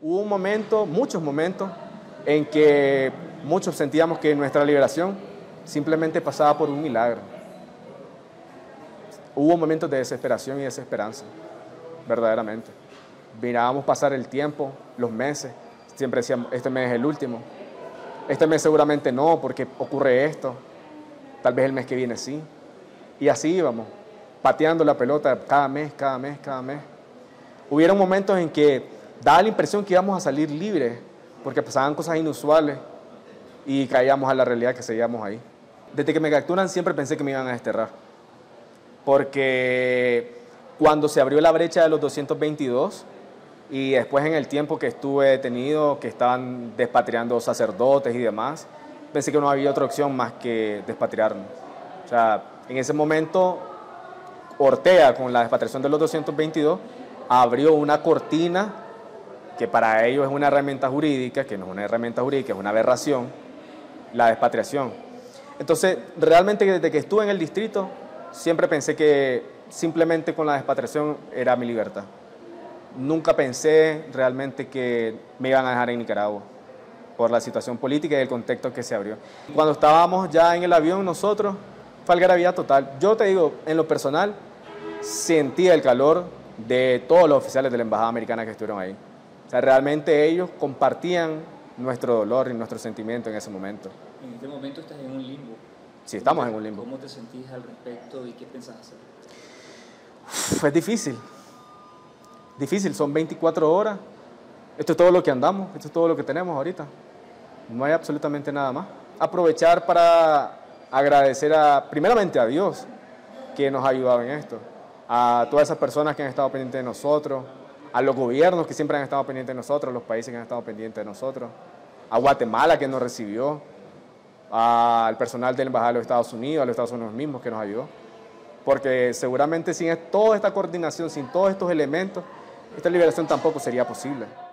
Hubo un momento, muchos momentos, en que muchos sentíamos que nuestra liberación simplemente pasaba por un milagro. Hubo momentos de desesperación y desesperanza, verdaderamente. Mirábamos pasar el tiempo, los meses, siempre decíamos, este mes es el último. Este mes seguramente no, porque ocurre esto. Tal vez el mes que viene sí. Y así íbamos, pateando la pelota cada mes, cada mes, cada mes. Hubieron momentos en que daba la impresión que íbamos a salir libres, porque pasaban cosas inusuales y caíamos a la realidad que seguíamos ahí. Desde que me capturan siempre pensé que me iban a desterrar, porque cuando se abrió la brecha de los 222 y después en el tiempo que estuve detenido, que estaban despatriando sacerdotes y demás, pensé que no había otra opción más que despatriarnos. O sea, en ese momento Ortega, con la despatriación de los 222, abrió una cortina que para ellos es una herramienta jurídica, que no es una herramienta jurídica, es una aberración, la despatriación. Entonces, realmente desde que estuve en el distrito, siempre pensé que simplemente con la despatriación era mi libertad. Nunca pensé realmente que me iban a dejar en Nicaragua, por la situación política y el contexto que se abrió. Cuando estábamos ya en el avión nosotros, fue algarabía total. Yo te digo, en lo personal, sentí el calor de todos los oficiales de la embajada americana que estuvieron ahí. O sea, realmente ellos compartían nuestro dolor y nuestro sentimiento en ese momento. En este momento estás en un limbo. Sí, estamos en un limbo. ¿Cómo te sentís al respecto y qué pensás hacer? Es difícil. Difícil, son 24 horas. Esto es todo lo que andamos, esto es todo lo que tenemos ahorita. No hay absolutamente nada más. Aprovechar para agradecer primeramente a Dios que nos ha ayudado en esto, a todas esas personas que han estado pendientes de nosotros, a los gobiernos que siempre han estado pendientes de nosotros, a los países que han estado pendientes de nosotros, a Guatemala que nos recibió, al personal de la Embajada de los Estados Unidos, a los Estados Unidos mismos que nos ayudó. Porque seguramente sin toda esta coordinación, sin todos estos elementos, esta liberación tampoco sería posible.